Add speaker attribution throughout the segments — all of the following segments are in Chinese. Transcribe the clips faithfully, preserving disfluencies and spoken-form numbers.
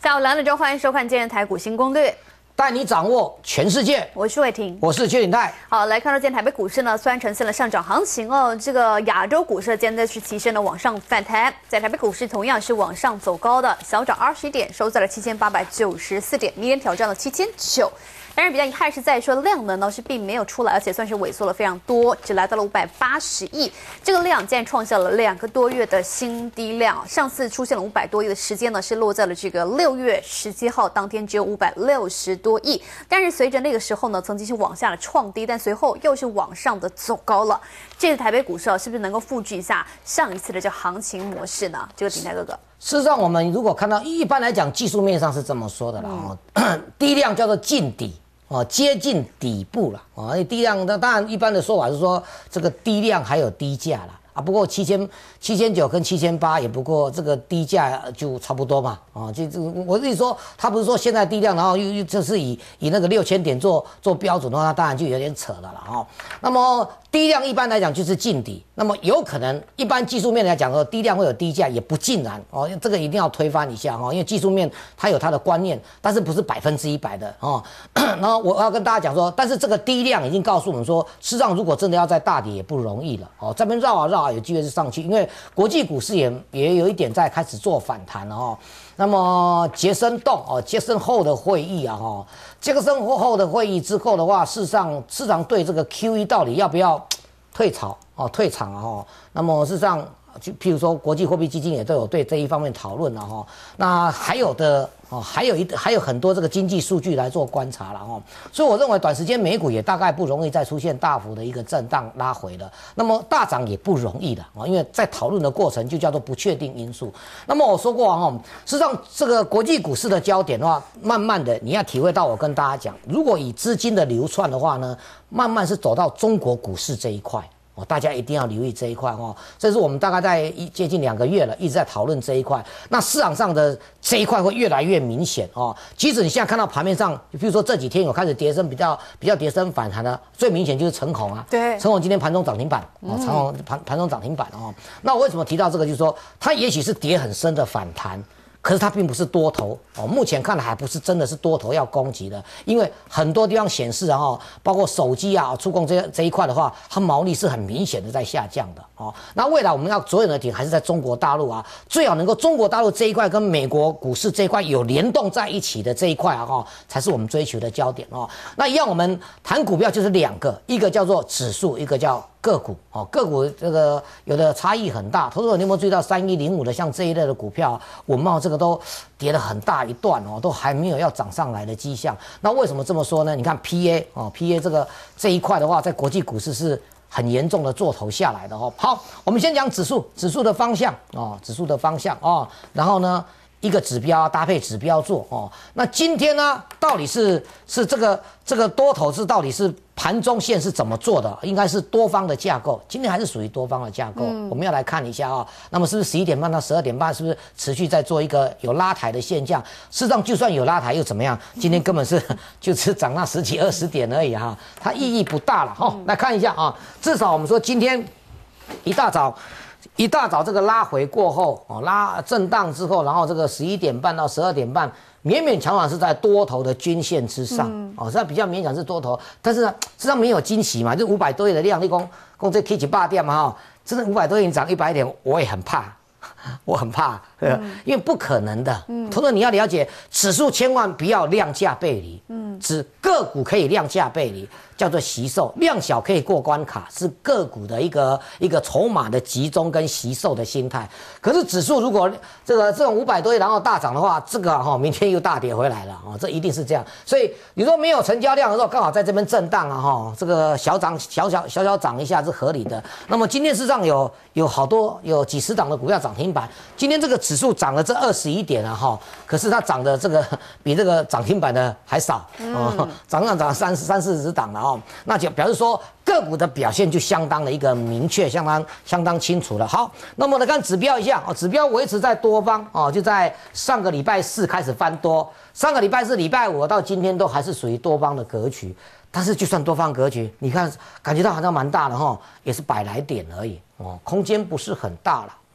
Speaker 1: 下午两点钟，欢迎收看今日台股新攻略，
Speaker 2: 带你掌握全世界。
Speaker 1: 我是伟霆，
Speaker 2: 我是薛鼎泰。
Speaker 1: 好，来看到今天台北股市呢，虽然呈现了上涨行情哦，这个亚洲股市今天是提升了往上反弹，在台北股市同样是往上走高的，小涨二十一点，收在了七千八百九十四点，明天挑战了七千九。但是比较遗憾是在说量能呢是并没有出来，而且算是萎缩了非常多，只来到了五百八十亿，这个量竟然创下了两个多月的新低量。上次出现了五百多亿的时间呢，是落在了这个六月十七号当天，只有五百六十多亿。但是随着那个时候呢，曾经是往下的创低，但随后又是往上的走高了。这次台北股市啊，是不是能够复制一下上一次的这行情模式呢？这个鼎泰哥哥。
Speaker 2: 事实上，我们如果看到一般来讲，技术面上是这么说的啦，哦、嗯，低量叫做近底。哦，接近底部了啊！低量那当然一般的说法是说这个低量还有低价啦啊，不过七千七千九跟七千八也不过这个低价就差不多嘛啊！就这我自己说，他不是说现在低量，然后又又就是以以那个六千点做做标准的话，那当然就有点扯了了哈。那么低量一般来讲就是近底，那么有可能一般技术面来讲说低量会有低价，也不尽然哦，这个一定要推翻一下哈，因为技术面它有它的观念，但是不是百分之一百的哦。然后我要跟大家讲说，但是这个低量已经告诉我们说，事实上如果真的要再大跌也不容易了哦，这边绕啊绕啊有机会是上去，因为国际股市也也有一点在开始做反弹了哦。那么杰森洞哦，杰森后的会议啊哈，杰森后的会议之后的话，事实上市场对这个 Q E 到底要不要退潮哦退场啊哈，那么事实上就譬如说国际货币基金也都有对这一方面讨论了哈，那还有的哦还有一还有很多这个经济数据来做观察了哈，所以我认为短时间美股也大概不容易再出现大幅的一个震荡拉回了，那么大涨也不容易的啊，因为在讨论的过程就叫做不确定因素。那么我说过哈，事实上这个国际股市的焦点的话，慢慢的你要体会到我跟大家讲，如果以资金的流窜的话呢，慢慢是走到中国股市这一块。哦，大家一定要留意这一块哦，这是我们大概在一接近两个月了，一直在讨论这一块。那市场上的这一块会越来越明显哦。即使你现在看到盘面上，比如说这几天有开始跌升比较比较跌升反弹的，最明显就是成鸿啊。对，成鸿今天盘中涨停板哦，成鸿盘盘中涨停板哦。那我为什么提到这个？就是说它也许是跌很深的反弹。可是它并不是多头哦，目前看来还不是真的是多头要攻击的，因为很多地方显示啊，包括手机啊、触控这这一块的话，它毛利是很明显的在下降的哦。那未来我们要着眼的点还是在中国大陆啊，最好能够中国大陆这一块跟美国股市这一块有联动在一起的这一块啊，哈，才是我们追求的焦点哦。那一样，我们谈股票就是两个，一个叫做指数，一个叫个股哦，个股这个有的差异很大。投资者你有没有注意到三一零五的像这一类的股票，文茂这个都跌了很大一段哦，都还没有要涨上来的迹象。那为什么这么说呢？你看 P A 哦 ，P A 这个这一块的话，在国际股市是很严重的做头下来的哦。好，我们先讲指数，指数的方向哦，指数的方向哦，然后呢？一个指标搭配指标做哦，那今天呢，到底是是这个这个多头是到底是盘中线是怎么做的？应该是多方的架构，今天还是属于多方的架构。嗯、我们要来看一下啊、哦，那么是不是十一点半到十二点半，是不是持续在做一个有拉抬的现象？事实上，就算有拉抬又怎么样？今天根本是就只涨那十几二十点而已哈、啊，它意义不大了哈、哦。来看一下啊，至少我们说今天一大早。一大早这个拉回过后哦，拉震荡之后，然后这个十一点半到十二点半，勉勉强强是在多头的均线之上、嗯、哦，这比较勉强是多头，但是呢，实际上没有惊喜嘛，就五百多亿的量，你讲讲这 K 几八点嘛哈，真的五百多亿涨一百点，我也很怕。我很怕，嗯、因为不可能的。嗯，同时你要了解，指数千万不要量价背离。嗯，指个股可以量价背离，叫做惜售；量小可以过关卡，是个股的一个一个筹码的集中跟惜售的心态。可是指数如果这个这种五百多亿然后大涨的话，这个哈、哦、明天又大跌回来了啊、哦，这一定是这样。所以你说没有成交量的时候，刚好在这边震荡啊哈、哦，这个小涨小小小小涨一下是合理的。那么今天事实上有有好多有几十档的股票涨停板。今天这个指数涨了这二十一点啊哈，可是它涨的这个比这个涨停板的还少，哦，涨上涨三三四十档了哦，那就表示说个股的表现就相当的一个明确，相当相当清楚了。好，那么来看指标一下哦，指标维持在多方哦，就在上个礼拜四开始翻多，上个礼拜四、礼拜五到今天都还是属于多方的格局。但是就算多方格局，你看感觉到好像蛮大的哈，也是百来点而已哦，空间不是很大了。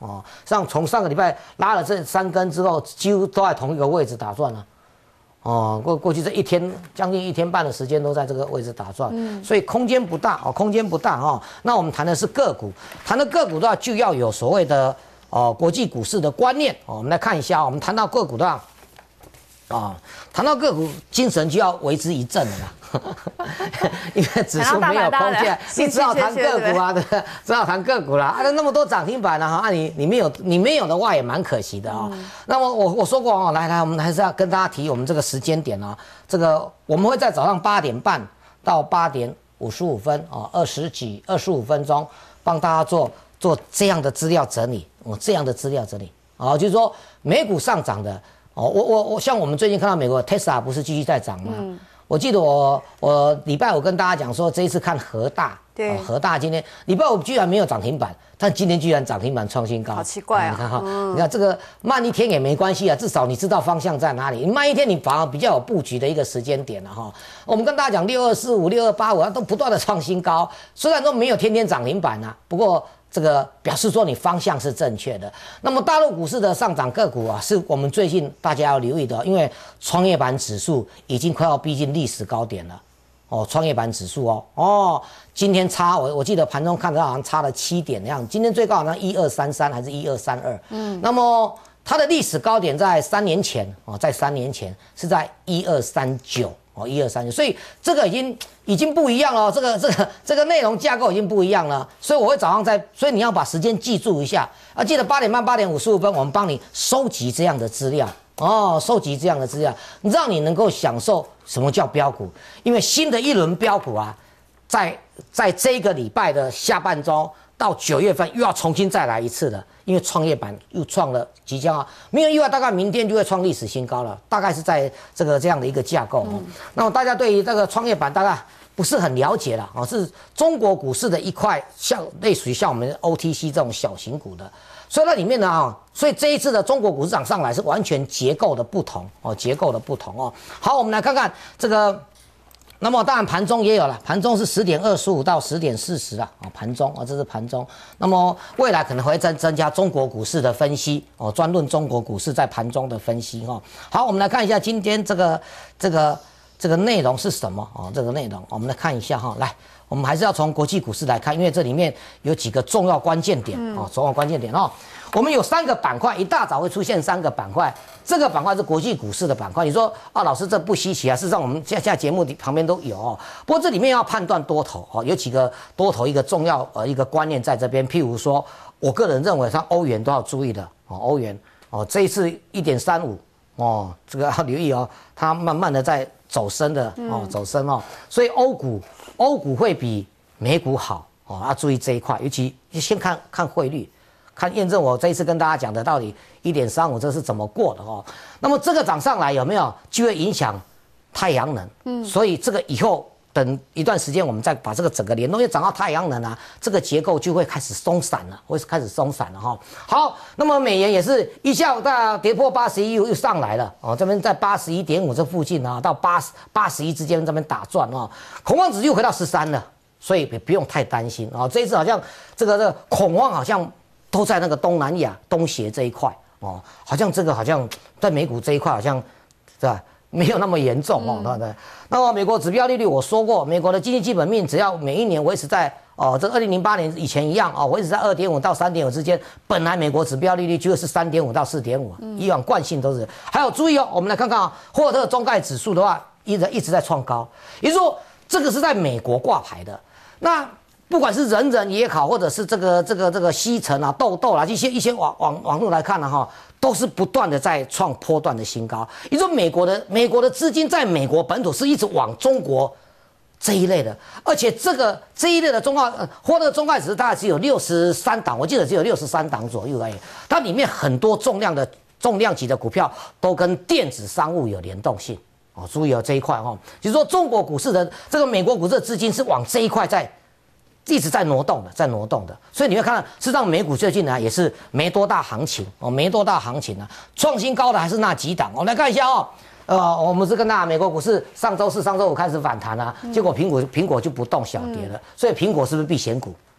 Speaker 2: 哦，像从上个礼拜拉了这三根之后，几乎都在同一个位置打转了。哦，过过去这一天将近一天半的时间都在这个位置打转，嗯，所以空间不大哦，空间不大哦。那我们谈的是个股，谈的个股的话就要有所谓的哦国际股市的观念哦。我们来看一下，我们谈到个股的话，啊，谈到个股，精神就要为之一振了啦，因为指数没有空间，你只好谈个股啊，对，只好谈个股啦。啊，那么多涨停板了哈，啊你你没有你没有的话也蛮可惜的啊。嗯、那么我我说过哦，来来，我们还是要跟大家提我们这个时间点啊，这个我们会在早上八点半到八点五十五分啊，二十几二十五分钟帮大家做做这样的资料整理，哦，这样的资料整理啊，就是说美股上涨的。哦，我我我像我们最近看到美国 Tesla 不是继续在涨吗？嗯、我记得我我礼拜五跟大家讲说，这一次看和大，对，哦、和大今天礼拜五居然没有涨停板，但今天居然涨停板创新高，
Speaker 1: 好奇怪啊！
Speaker 2: 你看哈，嗯、你看这个慢一天也没关系啊，至少你知道方向在哪里。你慢一天，你反而比较有布局的一个时间点了哈。我们跟大家讲六二四五、六二八五，它都不断的创新高，虽然说没有天天涨停板啊，不过。这个表示说你方向是正确的。那么大陆股市的上涨个股啊，是我们最近大家要留意的，因为创业板指数已经快要逼近历史高点了。哦，创业板指数哦，哦，今天差我我记得盘中看到好像差了七点的样子，今天最高好像一二三三还是一二三二。嗯，那么它的历史高点在三年前哦，在三年前是在一二三九。哦，一二三九，所以这个已经已经不一样了，这个这个这个内容架构已经不一样了，所以我会早上在，所以你要把时间记住一下啊，记得八点半八点五十五分，我们帮你收集这样的资料哦，收集这样的资料，让你能够享受什么叫标股，因为新的一轮标股啊，在在这个礼拜的下半周到九月份又要重新再来一次了。因为创业板又创了即将啊，没有意外，大概明天就会创历史新高了。大概是在这个这样的一个架构。嗯、那么大家对于这个创业板大概不是很了解了啊，是中国股市的一块，像类似于像我们 O T C 这种小型股的。所以那里面呢啊，所以这一次的中国股市涨上来是完全结构的不同哦，结构的不同哦。好，我们来看看这个。那么当然盘中也有了，盘中是十点二十五到十点四十啊，啊盘中啊，这是盘中。那么未来可能会增增加中国股市的分析哦，专论中国股市在盘中的分析哈、哦。好，我们来看一下今天这个这个这个内容是什么哦？这个内容我们来看一下哈、哦，来，我们还是要从国际股市来看，因为这里面有几个重要关键点哦，重要关键点哦。我们有三个板块，一大早会出现三个板块。这个板块是国际股市的板块。你说啊，老师这不稀奇啊？事实上，我们现在节目旁边都有哦。不过这里面要判断多头哦，有几个多头一个重要呃一个观念在这边。譬如说，我个人认为像欧元都要注意的哦，欧元哦，这一次一点三五哦，这个要留意哦，它慢慢的在走升的哦，走升哦，所以欧股欧股会比美股好哦，要注意这一块，尤其先看看汇率。看验证我这一次跟大家讲的到底 一点三五 这是怎么过的哦。那么这个涨上来有没有就会影响太阳能？嗯，所以这个以后等一段时间我们再把这个整个联动，因为涨到太阳能啊，这个结构就会开始松散了，会开始松散了哈、哦。好，那么美元也是一下大跌破八十一又上来了哦，这边在八十一点五这附近啊，到八十八十一之间这边打转哦，恐慌指数又回到十三了，所以不用太担心啊、哦。这一次好像这个这个恐慌好像。都在那个东南亚、东协这一块哦，好像这个好像在美股这一块好像是吧，没有那么严重哦，对不对？那么美国指标利率我说过，美国的经济基本面只要每一年维持在哦，这二零零八年以前一样哦，维持在二点五到三点五之间，本来美国指标利率就是三点五到四点五，以往惯性都是。还有注意哦，我们来看看啊，霍尔特中概指数的话，一直一直在创高，也就是说这个是在美国挂牌的，那。不管是人人也好，或者是这个这个这个西城啊、豆豆啦，一些一些网网网络来看呢、啊、哈，都是不断的在创波段的新高。也就是说，美国的美国的资金在美国本土是一直往中国这一类的，而且这个这一类的中概呃，或者中概指数大概只有六十三档，我记得只有六十三档左右而已。它里面很多重量的重量级的股票都跟电子商务有联动性哦，注意哦这一块哦，就是说中国股市的这个美国股市的资金是往这一块在。一直在挪动的，在挪动的，所以你会看到，事实上美股最近呢也是没多大行情哦，没多大行情啊，创新高的还是那几档。我们来看一下哦，呃，我们是跟大家美国股市上周四、上周五开始反弹啊，结果苹果苹果就不动小跌了，所以苹果是不是避险股？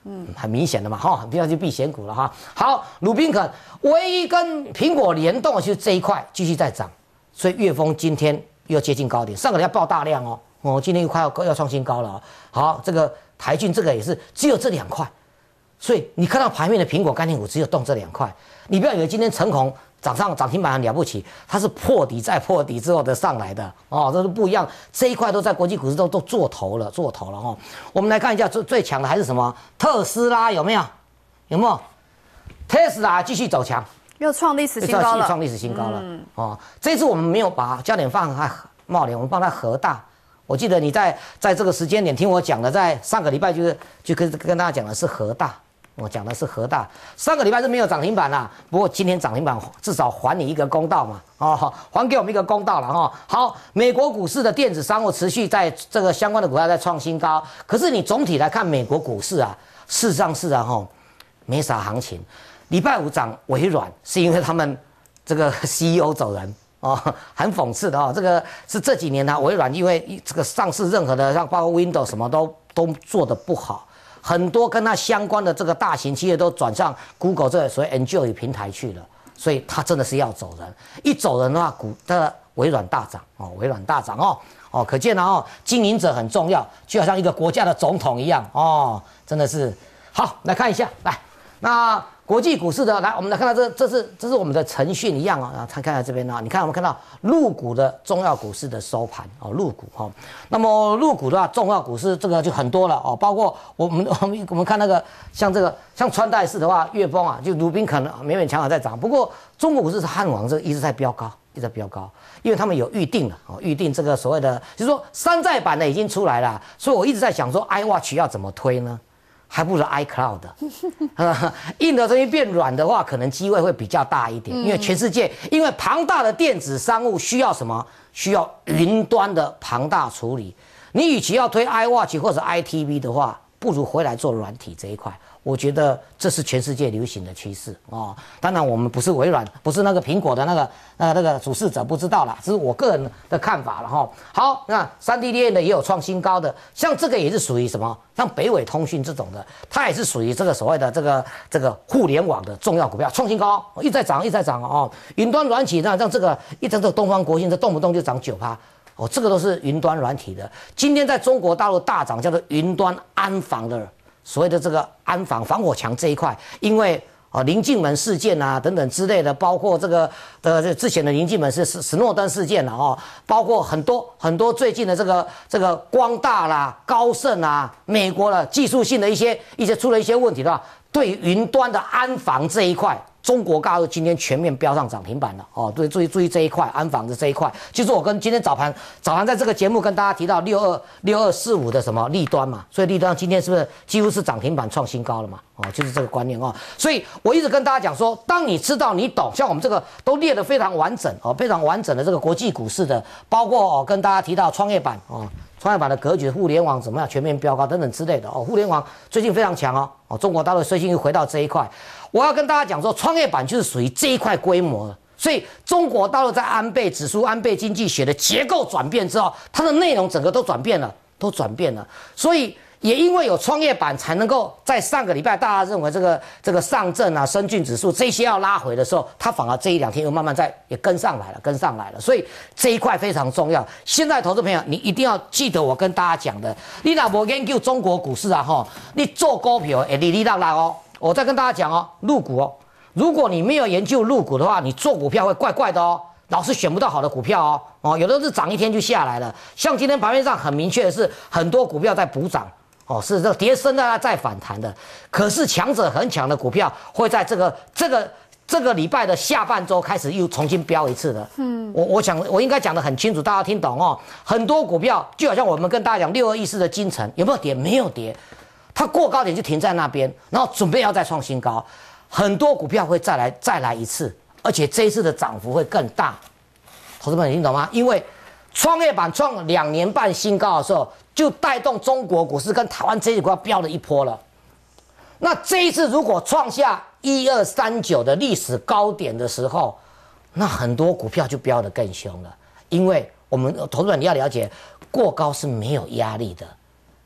Speaker 2: 嗯，很明显的嘛，哈，不要去避险股了哈。好，鲁宾肯唯一跟苹果联动的就是这一块继续在涨，所以粤丰今天又接近高点，上个礼拜爆大量哦，哦，今天又快要要创新高了、哦。好，这个台骏这个也是只有这两块，所以你看到盘面的苹果概念股只有动这两块，你不要以为今天成鸿涨上涨停板很了不起，它是破底再破底之后的上来的哦，这是不一样。这一块都在国际股市都都做头了，做头了哦。我们来看一下最最强的还是什么？特斯拉有没有？有没有？特斯拉继续走强，
Speaker 1: 又创历史新高了，
Speaker 2: 创历史新高了。嗯、哦，这次我们没有把焦点放在茂联，我们放在和大。我记得你在在这个时间点听我讲的，在上个礼拜就是就跟跟大家讲的是和大。我讲的是和大，上个礼拜是没有涨停板啦，不过今天涨停板至少还你一个公道嘛，哦，还给我们一个公道了哈、哦。好，美国股市的电子商务持续在这个相关的股票在创新高，可是你总体来看美国股市啊，事实上是啊哈，没啥行情。礼拜五涨微软是因为他们这个 C E O 走人哦，很讽刺的哦，这个是这几年呢、啊，微软因为这个上市任何的像包括 Windows 什么都都做得不好。很多跟它相关的这个大型企业都转向 Google 这个所谓 Enjoy 平台去了，所以它真的是要走人。一走人的话，股的微软大涨哦，微软大涨哦哦，可见了哦，经营者很重要，就好像一个国家的总统一样哦，真的是好。来看一下，来那国际股市的来，我们来看到这这是这是我们的程序一样啊、哦，看看在这边呢、哦，你看我们看到陆股的重要股市的收盘哦，陆股哈、哦，那么陆股的话，重要股市这个就很多了哦，包括我们我们我们看那个像这个像穿戴式的话，粤丰啊，就鲁宾可能勉勉强强在涨，不过中国股市是汉王这一直在飙高，一直在飙高，因为他们有预定了哦，预定这个所谓的就是说山寨版的已经出来了，所以我一直在想说 iWatch 要怎么推呢？还不如 iCloud， 硬的东西变软的话，可能机会会比较大一点。因为全世界，因为庞大的电子商务需要什么？需要云端的庞大处理。你与其要推 iWatch 或者 I T V 的话，不如回来做软体这一块。我觉得这是全世界流行的趋势哦。当然，我们不是微软，不是那个苹果的那个呃那个主事者，不知道啦，这是我个人的看法了哈。好，那三 D 列印的也有创新高的，像这个也是属于什么？像北纬通讯这种的，它也是属于这个所谓的这个这个互联网的重要股票，创新高，一直在涨，一直在涨哦。云端软体那像这个一整个东方国信，这动不动就涨九趴。哦，这个都是云端软体的。今天在中国大陆大涨，叫做云端安防的。所谓的这个安防防火墙这一块，因为啊临近门事件啊等等之类的，包括这个的之前的临近门是史史诺登事件了哦，包括很多很多最近的这个这个光大啦、高盛啊、美国的技术性的一些一些出了一些问题的话，对云端的安防这一块。中国大陆今天全面飙上涨停板了哦，对，注意注意这一块安防的这一块，就是我跟今天早盘早盘在这个节目跟大家提到六二六二四五的什么利端嘛，所以利端今天是不是几乎是涨停板创新高了嘛？哦，就是这个观念哦，所以我一直跟大家讲说，当你知道你懂，像我们这个都列得非常完整哦，非常完整的这个国际股市的，包括哦跟大家提到创业板哦。创业板的格局、互联网怎么样全面飙高等等之类的哦，互联网最近非常强哦，哦，中国大陆最近又回到这一块。我要跟大家讲说，创业板就是属于这一块规模，所以中国大陆在安倍指数、安倍经济学的结构转变之后，它的内容整个都转变了，都转变了，所以。也因为有创业板，才能够在上个礼拜大家认为这个这个上证啊、深圳指数这些要拉回的时候，它反而这一两天又慢慢在也跟上来了，跟上来了。所以这一块非常重要。现在投资朋友，你一定要记得我跟大家讲的，你若无研究中国股市啊，吼，你做股票会哩哩啦啦哦。我再跟大家讲哦，陆股哦，如果你没有研究陆股的话，你做股票会怪怪的哦。老是选不到好的股票哦，哦，有的是涨一天就下来了。像今天盘面上很明确的是，很多股票在补涨。哦，是这个跌升的再反弹的，可是强者很强的股票会在这个这个这个礼拜的下半周开始又重新飙一次的。嗯，我我想我应该讲得很清楚，大家听懂哦。很多股票就好像我们跟大家讲六二一四的金城有没有跌？没有跌，它过高点就停在那边，然后准备要再创新高。很多股票会再来再来一次，而且这一次的涨幅会更大。投资朋友，你听懂吗？因为创业板创两年半新高的时候，就带动中国股市跟台湾这一股要飙了一波了。那这一次如果创下一二三九的历史高点的时候，那很多股票就飙得更凶了。因为我们投资人你要了解，过高是没有压力的，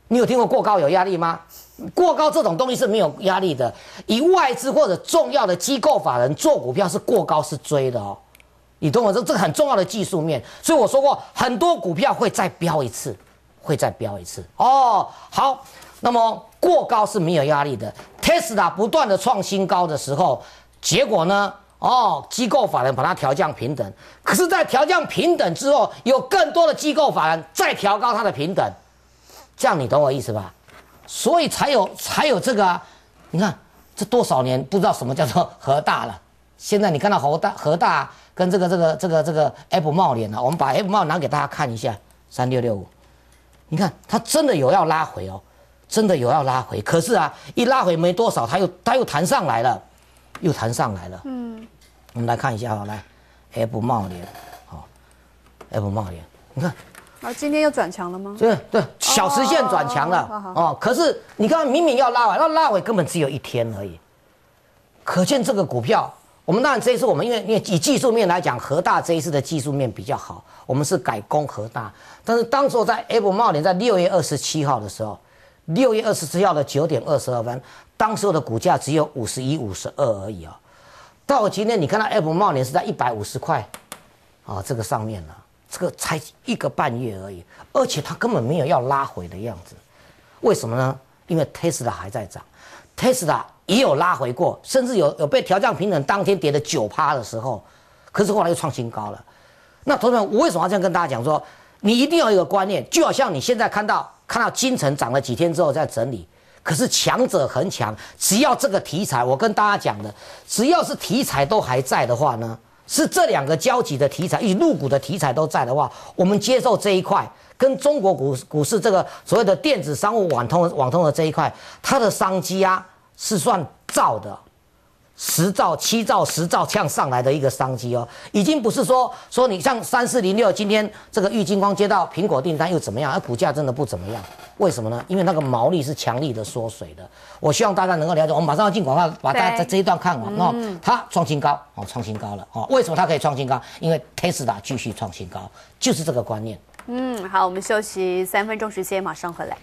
Speaker 2: 你有听过过高有压力吗？过高这种东西是没有压力的。以外资或者重要的机构法人做股票是过高是追的哦，你懂我这这个很重要的技术面。所以我说过，很多股票会再飙一次，会再飙一次哦。好，那么过高是没有压力的。Tesla 不断的创新高的时候，结果呢？哦，机构法人把它调降平等，可是，在调降平等之后，有更多的机构法人再调高它的平等，这样你懂我意思吧？所以才有才有这个啊！你看这多少年不知道什么叫做和大了，现在你看到和大和大跟这个这个这个这个 Apple 茂联了，我们把 Apple 茂拿给大家看一下，三六六五，你看它真的有要拉回哦，真的有要拉回，可是啊，一拉回没多少，它又它又弹上来了。又弹上来了，嗯，我们来看一下哈，来 ，Apple 茂联，好 ，Apple 茂联，你看，
Speaker 1: 啊，今天又转强了吗？
Speaker 2: 对对，小时线转强了，哦，哦，可是你看明明要拉回，那拉回根本只有一天而已，可见这个股票，我们当然这一次我们因为因为以技术面来讲，和大这一次的技术面比较好，我们是改攻和大，但是当时在 Apple 茂联在六月二十七号的时候，六月二十七号的九点二十二分。当时的股价只有五十一、五十二而已啊、哦，到今天你看到 Apple 茂联是在一百五十块，啊，这个上面了，这个才一个半月而已，而且它根本没有要拉回的样子，为什么呢？因为 Tesla 还在涨 ，Tesla 也有拉回过，甚至有有被调降平等，当天跌了九趴的时候，可是后来又创新高了。那同学们，我为什么要这样跟大家讲说，你一定要有一个观念，就好像你现在看到看到金城涨了几天之后在整理。可是强者恒强，只要这个题材，我跟大家讲的，只要是题材都还在的话呢，是这两个交集的题材，以及入股的题材都在的话，我们接受这一块，跟中国股股市这个所谓的电子商务网通网通的这一块，它的商机啊是算兆的。十兆、七兆、十兆这样上来的一个商机哦，已经不是说说你像三四零六今天这个玉晶光接到苹果订单又怎么样，而股价真的不怎么样，为什么呢？因为那个毛利是强力的缩水的。我希望大家能够了解，我们马上要进广告，把大家在这一段看完哦。嗯、它创新高哦，创新高了哦。为什么它可以创新高？因为 Tesla 继续创新高，就是这个观念。
Speaker 1: 嗯，好，我们休息三分钟时间，马上回来。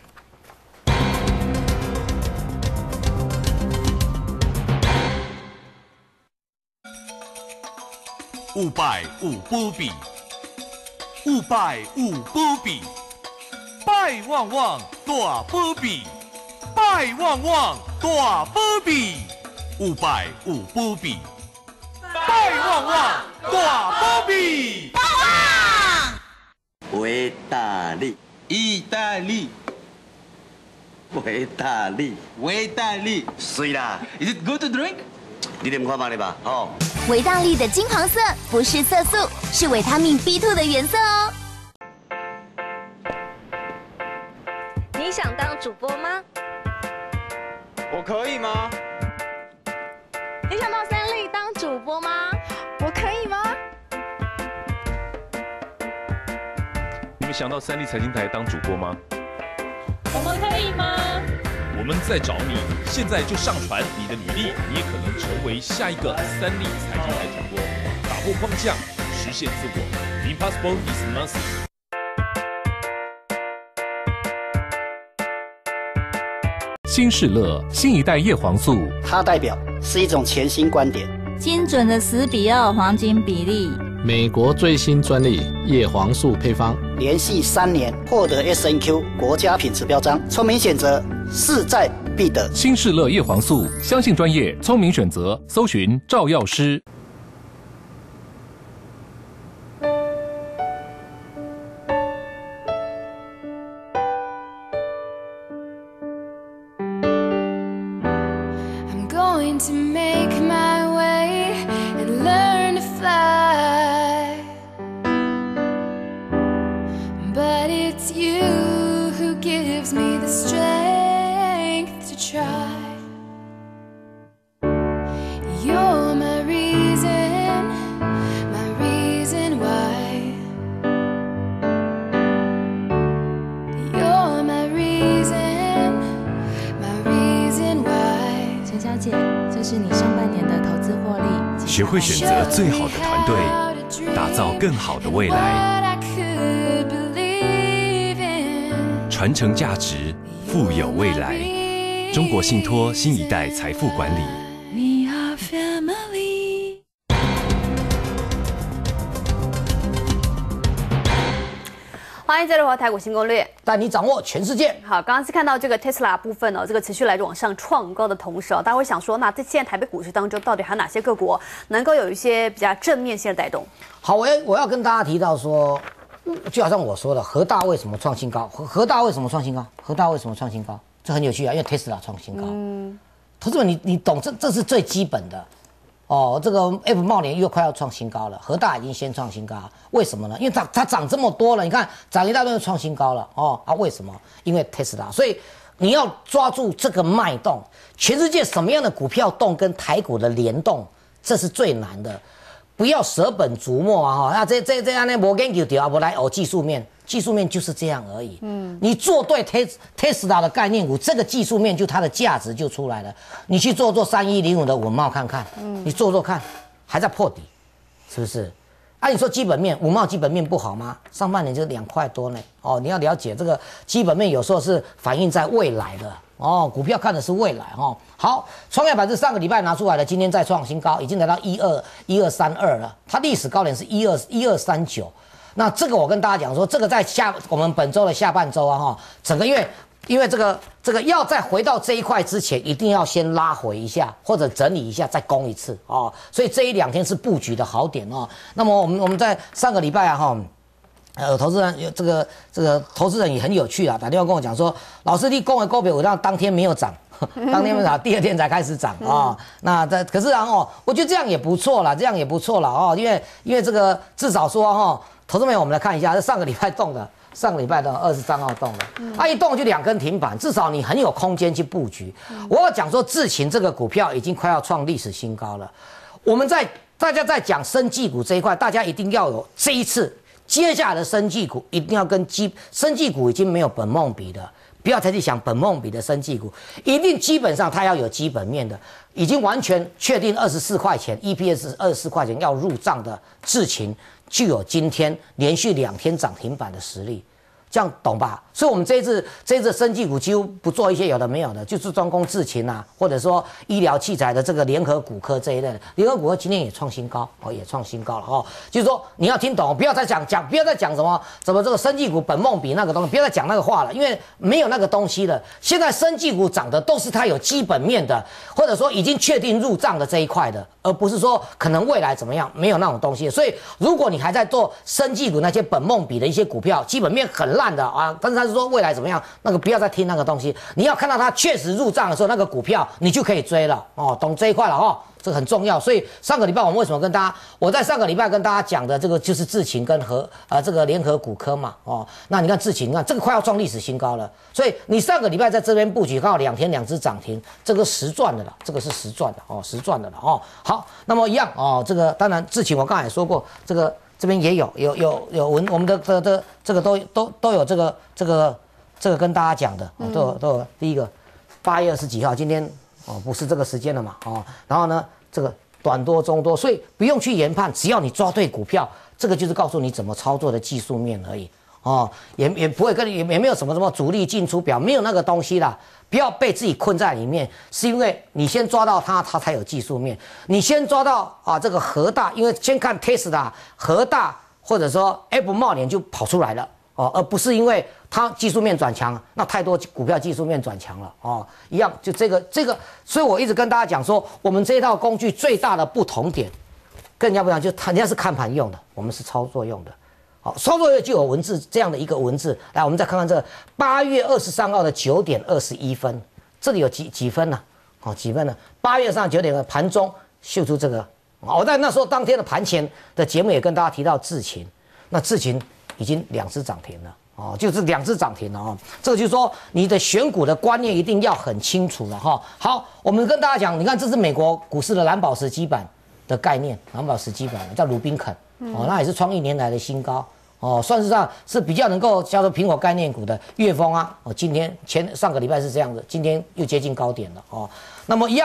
Speaker 3: 五百五波比，五百五波比，拜旺旺大波比，拜旺旺大波比，五百五波比，拜旺旺大波比，旺旺。
Speaker 4: 维大利，
Speaker 3: 意大利，
Speaker 4: 维大利，
Speaker 3: 维大利，
Speaker 4: 水啦
Speaker 3: Is it good to drink？
Speaker 4: 你点看嘛你吧，哦。
Speaker 5: 维大利的金黄色不是色素，是维他命 B 二 的原色哦。
Speaker 6: 你想当主播吗？
Speaker 7: 我可以吗？
Speaker 6: 你想到三立当主播吗？我可以吗？
Speaker 8: 你们想到三立财经台当主播吗？
Speaker 6: 我们可以吗？
Speaker 8: 我们在找你，现在就上传你的履历，你也可能成为下一个三立财经台主播，打破框架，实现自我。Impossible is nothing。
Speaker 9: 新士乐新一代叶黄素，
Speaker 10: 它代表是一种全新观点，
Speaker 11: 精准的十比二黄金比例。
Speaker 12: 美国最新专利叶黄素配方，
Speaker 10: 连续三年获得 S N Q 国家品质标章，聪明选择，势在必得。
Speaker 9: 新士乐叶黄素，相信专业，聪明选择，搜寻赵药师。
Speaker 13: I'm going to make my way and learn to fly, but it's you who gives me the strength to try. You're my reason, my reason why. You're my reason, my reason why.
Speaker 11: 陈小姐，这是你上半年的投资获利。
Speaker 14: 学会选择最好的团队，打造更好的未来。 传承价值，富有未来。中国信托新一代财富管理。
Speaker 13: We are family。
Speaker 1: 欢迎再来回台股新攻略，
Speaker 2: 带你掌握全世界。
Speaker 1: 好，刚刚是看到这个 Tesla 部分哦，这个持续来往上创高的同时哦，大家会想说，那在现在台北股市当中，到底还有哪些个股能够有一些比较正面性的带动？
Speaker 2: 好，我要我要跟大家提到说，就好像我说的，和大为什么创新高？和和大为什么创新高？和大为什么创新高？这很有趣啊，因为 Tesla 创新高。嗯，投资者你你懂这这是最基本的。哦，这个 F 茂联又快要创新高了，和大已经先创新高，为什么呢？因为它它涨这么多了，你看涨一大堆就创新高了哦啊，为什么？因为 Tesla， 所以你要抓住这个脉动，全世界什么样的股票动跟台股的联动，这是最难的，不要舍本逐末啊哈，那这这这样呢，我研究掉啊，我来哦技术面。技术面就是这样而已。嗯，你做对 Tesla 的概念股，这个技术面就它的价值就出来了。你去做做三一零五的稳懋看看，嗯，你做做看，还在破底，是不是？啊，你说基本面，稳懋基本面不好吗？上半年就两块多呢。哦，你要了解这个基本面有时候是反映在未来的。哦，股票看的是未来哦。好，创业板是上个礼拜拿出来的，今天再创新高，已经来到一二一二三二了。它历史高点是一二一二三九。那这个我跟大家讲说，这个在下我们本周的下半周啊哈，整个月因为这个这个要再回到这一块之前，一定要先拉回一下或者整理一下再攻一次哦，所以这一两天是布局的好点哦。那么我们我们在上个礼拜啊哈。呃，投资人有这个这个投资人也很有趣啊，打电话跟我讲说，老师你讲的股票我让当天没有涨，当天没有涨，第二天才开始涨啊、哦。那这可是然后、哦，我觉得这样也不错啦，这样也不错啦哦，因为因为这个至少说哈、哦，投资朋友我们来看一下，这上个礼拜动的，上个礼拜的二十三号动的，它、啊、一动就两根停板，至少你很有空间去布局。我要讲说，智勤这个股票已经快要创历史新高了，我们在大家在讲生技股这一块，大家一定要有这一次。接下来的生技股一定要跟基生技股已经没有本梦比的，不要再去想本梦比的生技股，一定基本上它要有基本面的，已经完全确定二十四块钱 E P S 二十四块钱要入账的智勤，具有今天连续两天涨停板的实力。这样懂吧？所以，我们这一次这一次生技股几乎不做一些有的没有的，就是专攻智勤啊，或者说医疗器材的这个联合骨科这一类的。联合骨科今天也创新高哦，也创新高了哦。就是说你要听懂，不要再讲讲，不要再讲什么什么这个生技股本梦比那个东西，不要再讲那个话了，因为没有那个东西了。现在生技股涨的都是它有基本面的，或者说已经确定入账的这一块的，而不是说可能未来怎么样，没有那种东西。所以，如果你还在做生技股那些本梦比的一些股票，基本面很烂。的啊，但是他是说未来怎么样，那个不要再听那个东西，你要看到它确实入账的时候，那个股票你就可以追了哦，懂这一块了哦，这个很重要。所以上个礼拜我们为什么跟大家，我在上个礼拜跟大家讲的这个就是智勤跟和呃这个联合骨科嘛哦，那你看智勤，你看这个快要创历史新高了，所以你上个礼拜在这边布局刚好两天两只涨停，这个实赚的了，这个是实赚的哦，实赚的了哦。好，那么一样哦，这个当然智勤我刚才也说过这个。这边也有有有有文，我们的的的这个都都都有这个这个这个跟大家讲的，哦、都有都有。第一个八月二十几号，今天哦不是这个时间了嘛哦，然后呢这个短多中多，所以不用去研判，只要你抓对股票，这个就是告诉你怎么操作的技术面而已哦，也也不会跟也也没有什么什么主力进出表，没有那个东西啦。不要被自己困在里面，是因为你先抓到它，它才有技术面。你先抓到啊这个和大，因为先看 Tesla 和大或者说 F 茂联就跑出来了哦，而不是因为它技术面转强，那太多股票技术面转强了哦，一样就这个这个，所以我一直跟大家讲说，我们这一套工具最大的不同点，跟人家不一样，就人家是看盘用的，我们是操作用的。好，操作页就有文字这样的一个文字，来，我们再看看这八月二十三号的九点二十一分，这里有几几分呢、啊？哦，几分呢？八月上九点的盘中秀出这个，我在那时候当天的盘前的节目也跟大家提到智勤，那智勤已经两只涨停了。哦，就是两只涨停了哦，这个就是说你的选股的观念一定要很清楚了哈、哦。好，我们跟大家讲，你看这是美国股市的蓝宝石基板的概念，蓝宝石基板叫鲁宾肯，哦，那也是创一年来的新高。哦，算是上是比较能够叫做苹果概念股的粤丰啊，哦，今天前上个礼拜是这样的，今天又接近高点了哦。那么一样哦，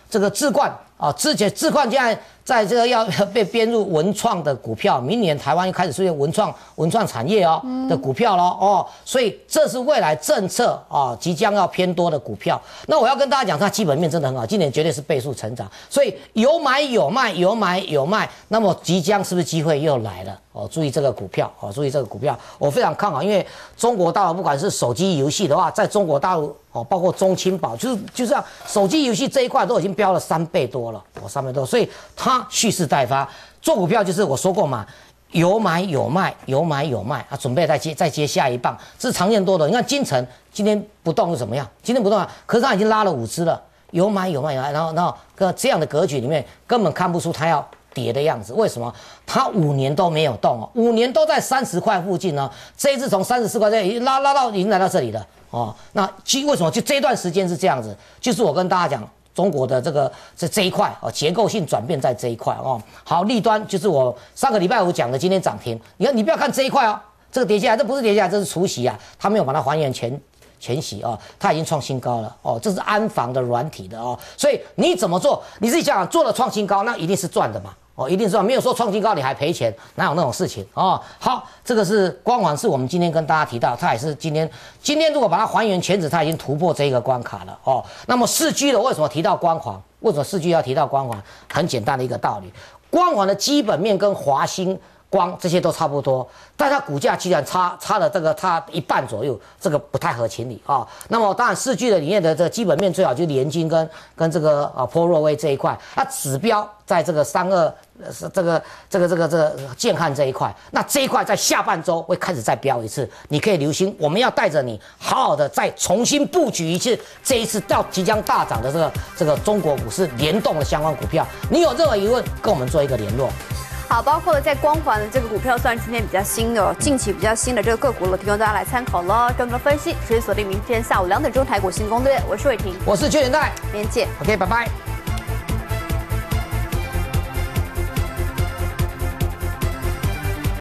Speaker 2: 这个智冠啊，之前智冠现在在这个要被编入文创的股票，明年台湾又开始出现文创文创产业哦的股票咯哦，所以这是未来政策啊即将要偏多的股票。那我要跟大家讲，它基本面真的很好，今年绝对是倍数成长，所以有买有卖，有买有卖，那么即将是不是机会又来了？哦，注意这个股票哦，注意这个股票，我非常看好，因为中国大陆不管是手机游戏的话，在中国大陆哦，包括中青宝，就是就是要手机游戏这一块都已经飙了三倍多了，哦，三倍多，所以它蓄势待发。做股票就是我说过嘛，有买有卖，有买有卖啊，准备再接再接下一棒，这是常见多的。你看金城今天不动是怎么样？今天不动啊，可是它已经拉了五只了，有买有卖有卖，然后然后跟这样的格局里面根本看不出它要跌的样子，为什么？它五年都没有动哦，五年都在三十块附近呢。这一次从三十四块这里拉拉到已经来到这里了哦。那其为什么就这段时间是这样子？就是我跟大家讲，中国的这个这这一块哦，结构性转变在这一块哦。好，利端就是我上个礼拜五讲的，今天涨停。你看，你不要看这一块哦，这个跌下来，这不是跌下来，这是除息啊，它没有把它还原前。前息哦，它已经创新高了哦，这是安防的软体的哦，所以你怎么做？你自己想想，做了创新高，那一定是赚的嘛哦，一定是赚，没有说创新高你还赔钱，哪有那种事情哦？好，这个是光环，是我们今天跟大家提到，它也是今天今天如果把它还原前值，它已经突破这一个关卡了哦。那么四 G 的为什么提到光环？为什么四 G 要提到光环？很简单的一个道理，光环的基本面跟华星光这些都差不多，但它股价居然差差了这个差一半左右，这个不太合情理啊、哦。那么当然，四 G 的里面的这个基本面最好就是联晶跟跟这个啊波若威这一块，它指标在这个三二是这个这个这个这个建汉这一块，那这一块在下半周会开始再飙一次，你可以留心，我们要带着你好好的再重新布局一次，这一次到即将大涨的这个这个中国股市联动的相关股票，你有任何疑问跟我们做一个联络。
Speaker 1: 好，包括了在光环的这个股票，算今天比较新的、近期比较新的这个个股了，提供大家来参考了。跟我们的分析，持续锁定明天下午两点钟台股新攻略。我是伟霆，
Speaker 2: 我是邱元泰，
Speaker 1: 明天见。
Speaker 2: OK， 拜拜。